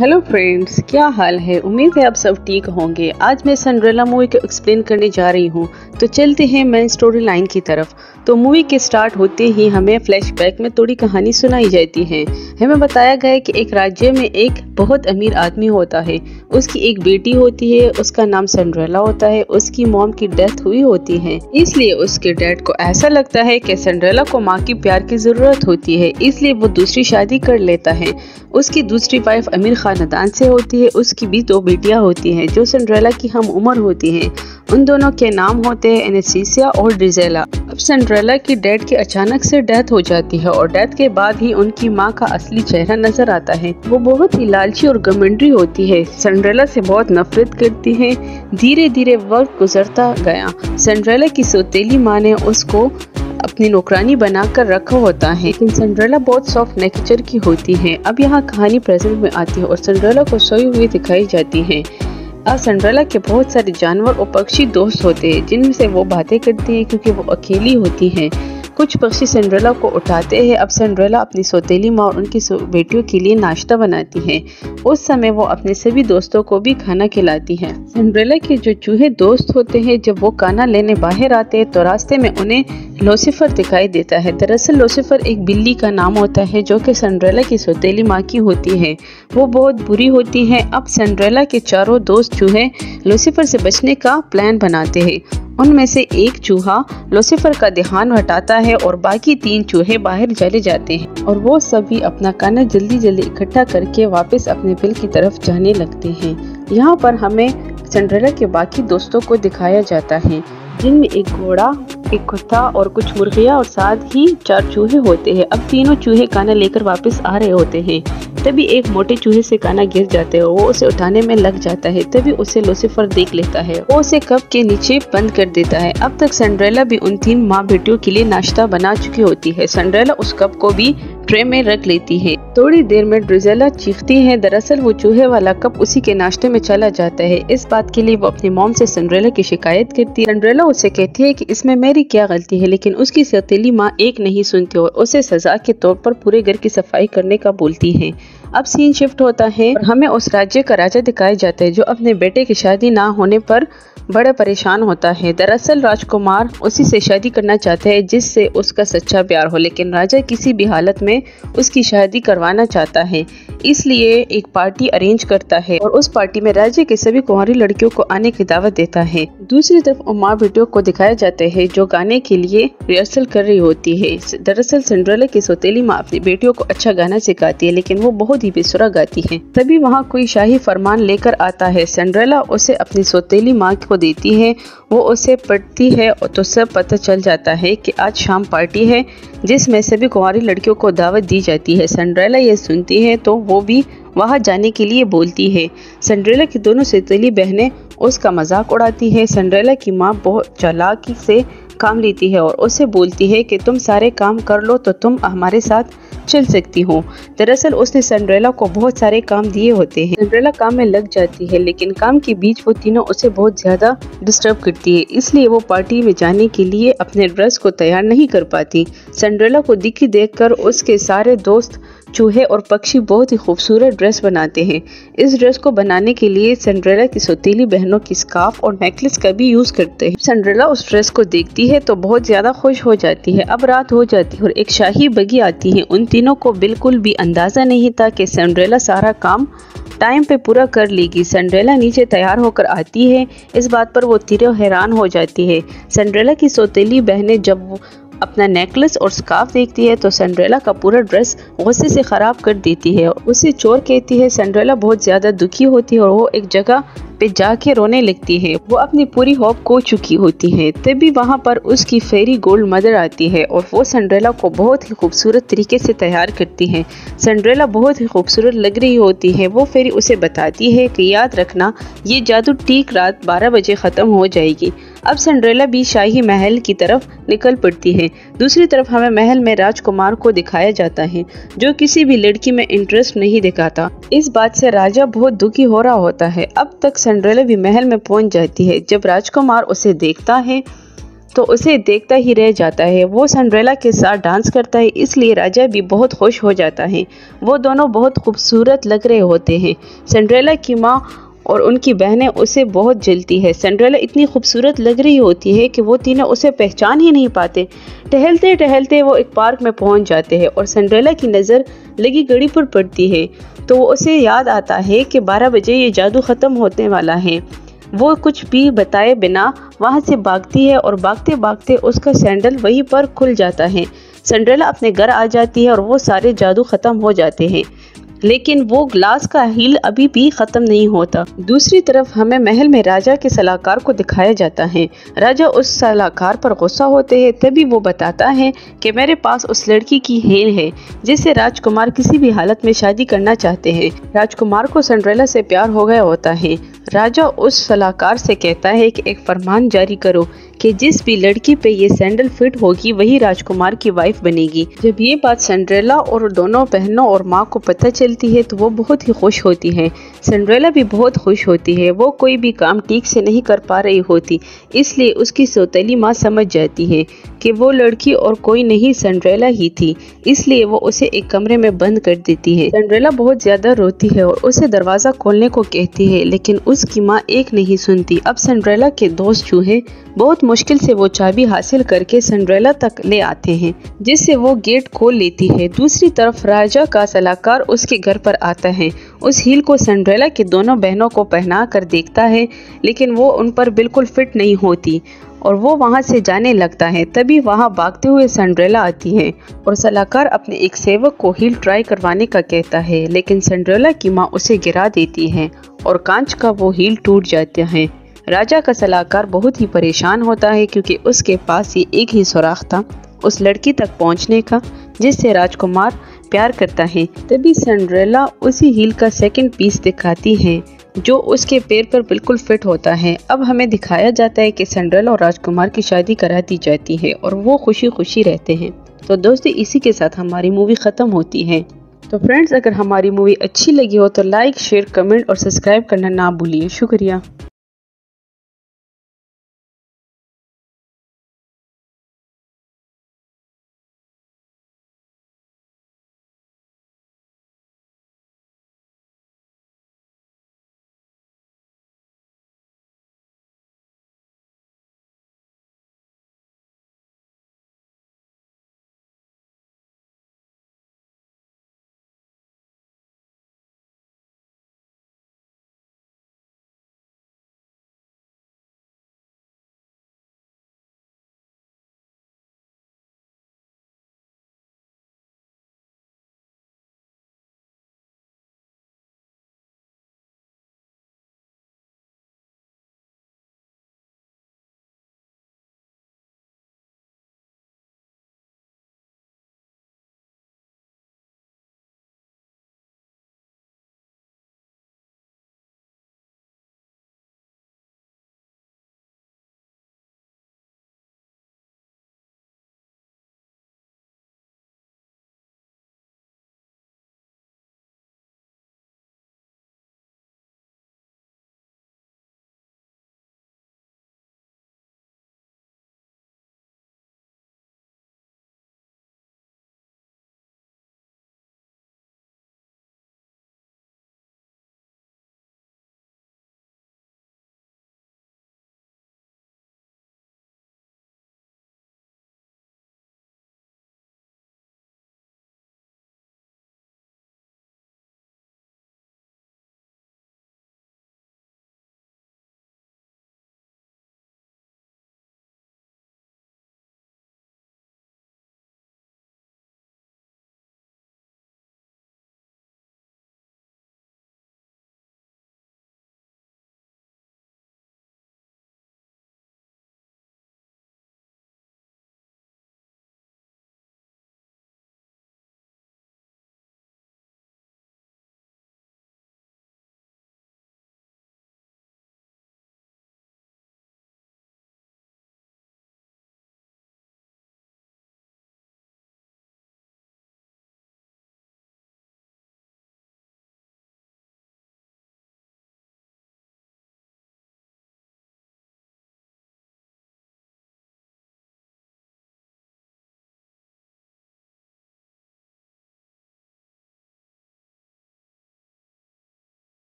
Hello friends, क्या हाल है। उम्मीद है आप सब ठीक होंगे। आज मैं सिंड्रेला मूवी को एक्सप्लेन करने जा रही हूँ। तो चलते हैं मेन स्टोरी लाइन की तरफ। तो मूवी के स्टार्ट होते ही हमें फ्लैशबैक में थोड़ी कहानी सुनाई जाती है। हमें बताया गया है कि एक राज्य में एक बहुत अमीर आदमी होता है। उसकी एक बेटी होती है, उसका नाम सिंड्रेला होता है। उसकी मॉम की डेथ हुई होती है, इसलिए उसके डैड को ऐसा लगता है कि सिंड्रेला को माँ की प्यार की जरूरत होती है, इसलिए वो दूसरी शादी कर लेता है। उसकी दूसरी वाइफ अमीर खानदान से होती है। उसकी भी 2 बेटियां होती हैं जो सिंड्रेला की हम उम्र होती हैं। उन दोनों के नाम होते हैं एनेस्थीसिया और ड्रिजेला। अब सिंड्रेला की डैड की अचानक से डेथ हो जाती है और डेथ के बाद ही उनकी माँ का असली चेहरा नजर आता है। वो बहुत ही लालची और घमंडी होती है, सिंड्रेला से बहुत नफरत करती है। धीरे धीरे वक्त गुजरता गया। सिंड्रेला की सौतेली माँ ने उसको अपनी नौकरानी बनाकर रखा होता है, लेकिन सिंड्रेला बहुत सॉफ्ट नेचर की होती है। अब यहाँ कहानी प्रेजेंट में आती है और सिंड्रेला को सोई हुई दिखाई जाती है। अब सिंड्रेला के बहुत सारे जानवर और पक्षी दोस्त होते हैं जिनमें से वो बातें करती है क्योंकि वो अकेली होती है। कुछ पक्षी सिंड्रेला को उठाते हैं। अब सिंड्रेला अपनी सौतेली माँ और उनकी बेटियों के लिए नाश्ता बनाती है। उस समय वो अपने सभी दोस्तों को भी खाना खिलाती है। सिंड्रेला के जो चूहे दोस्त होते हैं, जब वो खाना लेने बाहर आते हैं तो रास्ते में उन्हें लूसीफर दिखाई देता है। दरअसल लूसीफर एक बिल्ली का नाम होता है जो कि सिंड्रेला की सौतेली माँ की होती है। वो बहुत बुरी होती है। अब सिंड्रेला के चारों दोस्त चूहे लूसीफर से बचने का प्लान बनाते हैं। उनमें से एक चूहा लूसीफर का ध्यान हटाता है और बाकी 3 चूहे बाहर चले जाते हैं और वो सभी अपना खाना जल्दी जल्दी इकट्ठा करके वापस अपने बिल की तरफ जाने लगते हैं। यहाँ पर हमें सिंड्रेला के बाकी दोस्तों को दिखाया जाता है, जिनमें एक घोड़ा, एक कुत्ता और कुछ मुर्गियाँ और साथ ही 4 चूहे होते हैं। अब तीनों चूहे खाना लेकर वापस आ रहे होते हैं। तभी एक मोटे चूहे से खाना गिर जाते हैं। वो उसे उठाने में लग जाता है। तभी उसे लूसीफर देख लेता है। वो उसे कप के नीचे बंद कर देता है। अब तक सिंड्रेला भी उन 3 माँ बेटियों के लिए नाश्ता बना चुकी होती है। सिंड्रेला उस कप को भी ट्रे में रख लेती है। थोड़ी देर में ड्रिजेला चीखती है। दरअसल वो चूहे वाला कप उसी के नाश्ते में चला जाता है। इस बात के लिए वो अपनी मॉम से सिंड्रेला की शिकायत करती है। सिंड्रेला उसे कहती है कि इसमें मेरी क्या गलती है, लेकिन उसकी सौतेली माँ एक नहीं सुनती और उसे सजा के तौर पर पूरे घर की सफाई करने का बोलती है। अब सीन शिफ्ट होता है और हमें उस राज्य का राजा दिखाया जाता है जो अपने बेटे की शादी ना होने पर बड़ा परेशान होता है। दरअसल राजकुमार उसी से शादी करना चाहता है जिससे उसका सच्चा प्यार हो, लेकिन राजा किसी भी हालत में उसकी शादी करवाना चाहता है, इसलिए एक पार्टी अरेंज करता है और उस पार्टी में राज्य के सभी कुंवारी लड़कियों को आने की दावत देता है। दूसरी तरफ माँ बेटियों को दिखाया जाता है जो गाने के लिए रिहर्सल कर रही होती है। दरअसल सिंड्रेला की सौतेली माँ अपनी बेटियों को अच्छा गाना सिखाती है, लेकिन वो बहुत ही बेसुरा गाती है। तभी वहाँ कोई शाही फरमान लेकर आता है। सिंड्रेला उसे अपनी सौतेली माँ को देती है। वो उसे पढ़ती है तो सब पता चल जाता है कि आज शाम पार्टी है जिसमें सभी कुंवारी लड़कियों को दावत दी जाती है। सिंड्रेला ये सुनती है तो वो भी वहां जाने के लिए बोलती है। सिंड्रेला की दोनों सौतेली बहनें उसका मजाक उड़ाती है। सिंड्रेला की माँ बहुत चालाकी से काम लेती है और उसे बोलती है कि तुम सारे काम कर लो तो तुम हमारे साथ चल सकती हो। दरअसल उसने सिंड्रेला को बहुत सारे काम दिए होते हैं। सिंड्रेला काम में लग जाती है, लेकिन काम के बीच वो तीनों उसे बहुत ज्यादा डिस्टर्ब करती है, इसलिए वो पार्टी में जाने के लिए अपने ड्रेस को तैयार नहीं कर पाती। सिंड्रेला को दिखी देखकर उसके सारे दोस्त चूहे और पक्षी बहुत ही खूबसूरत ड्रेस बनाते हैं। इस ड्रेस को बनाने के लिए सिंड्रेला की सौतेली बहनों की स्कार्फ और नेकलेस का भी यूज करते हैं। सिंड्रेला उस ड्रेस को देखती है तो बहुत ज्यादा खुश हो जाती है। अब रात हो जाती है और एक शाही बगी आती है। उन तीनों को बिल्कुल भी अंदाजा नहीं था कि सिंड्रेला सारा काम टाइम पे पूरा कर लेगी। सिंड्रेला नीचे तैयार होकर आती है। इस बात पर वो तीनों हैरान हो जाती है। सिंड्रेला की सौतेली बहनें जब अपना नेकलेस और स्कार्फ देखती है तो सिंड्रेला का पूरा ड्रेस गुस्से से खराब कर देती है और उसे चोर कहती है। सिंड्रेला बहुत ज्यादा दुखी होती है और वो एक जगह पे जाके रोने लगती है। वो अपनी पूरी होप खो चुकी होती है। तभी वहाँ पर उसकी फेरी गोल्ड मदर आती है और वो सिंड्रेला को बहुत ही खूबसूरत तरीके से तैयार करती है। सिंड्रेला बहुत ही खूबसूरत लग रही होती है। वो फेरी उसे बताती है कि याद रखना ये जादू ठीक रात 12 बजे खत्म हो जाएगी। अब सिंड्रेला भी शाही महल की तरफ निकल पड़ती है। दूसरी तरफ हमें महल में राजकुमार को दिखाया जाता है जो किसी भी लड़की में इंटरेस्ट नहीं दिखाता। इस बात से राजा बहुत दुखी हो रहा होता है। अब तक सिंड्रेला भी महल में पहुंच जाती है। जब राजकुमार उसे देखता है तो उसे देखता ही रह जाता है। वो सिंड्रेला के साथ डांस करता है, इसलिए राजा भी बहुत खुश हो जाता है। वो दोनों बहुत खूबसूरत लग रहे होते हैं। सिंड्रेला की माँ और उनकी बहनें उसे बहुत जलती है। सिंड्रेला इतनी खूबसूरत लग रही होती है कि वो तीनों उसे पहचान ही नहीं पाते। टहलते टहलते वो एक पार्क में पहुंच जाते हैं और सिंड्रेला की नज़र लगी घड़ी पर पड़ती है, तो उसे याद आता है कि 12 बजे ये जादू ख़त्म होने वाला है। वो कुछ भी बताए बिना वहाँ से भागती है और भागते भागते उसका सैंडल वहीं पर खुल जाता है। सिंड्रेला अपने घर आ जाती है और वो सारे जादू ख़त्म हो जाते हैं, लेकिन वो ग्लास का हील अभी भी ख़त्म नहीं होता। दूसरी तरफ हमें महल में राजा के सलाहकार को दिखाया जाता है। राजा उस सलाहकार पर गुस्सा होते हैं। तभी वो बताता है कि मेरे पास उस लड़की की हील है जिससे राजकुमार किसी भी हालत में शादी करना चाहते हैं। राजकुमार को सिंड्रेला से प्यार हो गया होता है। राजा उस सलाहकार से कहता है कि एक फरमान जारी करो कि जिस भी लड़की पे ये सैंडल फिट होगी वही राजकुमार की वाइफ बनेगी। जब ये बात सिंड्रेला और दोनों बहनों और माँ को पता चलती है तो वो बहुत ही खुश होती है। सिंड्रेला भी बहुत खुश होती है। वो कोई भी काम ठीक से नहीं कर पा रही होती, इसलिए उसकी सौतेली माँ समझ जाती है कि वो लड़की और कोई नहीं सिंड्रेला ही थी, इसलिए वो उसे एक कमरे में बंद कर देती है। सिंड्रेला बहुत ज्यादा रोती है और उसे दरवाजा खोलने को कहती है, लेकिन उसकी माँ एक नहीं सुनती। अब सिंड्रेला के दोस्त चूहे बहुत मुश्किल से वो चाबी हासिल करके सिंड्रेला तक ले आते हैं, जिससे वो गेट खोल लेती है। दूसरी तरफ राजा का सलाहकार उसके घर पर आता है। उस हील को सिंड्रेला की दोनों बहनों को पहना कर देखता है, लेकिन वो उन पर बिल्कुल फिट नहीं होती और वो वहाँ से जाने लगता है। तभी वहाँ भागते हुए सिंड्रेला आती है और सलाहकार अपने एक सेवक को हील ट्राई करवाने का कहता है, लेकिन सिंड्रेला की माँ उसे गिरा देती है और कांच का वो हील टूट जाता है। राजा का सलाहकार बहुत ही परेशान होता है क्योंकि उसके पास ये एक ही सुराख था उस लड़की तक पहुंचने का जिससे राजकुमार प्यार करता है। तभी सिंड्रेला उसी हील का सेकंड पीस दिखाती है जो उसके पैर पर बिल्कुल फिट होता है। अब हमें दिखाया जाता है कि सिंड्रेला और राजकुमार की शादी करा दी जाती है और वो खुशी खुशी रहते हैं। तो दोस्तों, इसी के साथ हमारी मूवी ख़त्म होती है। तो फ्रेंड्स, अगर हमारी मूवी अच्छी लगी हो तो लाइक, शेयर, कमेंट और सब्सक्राइब करना ना भूलिए। शुक्रिया।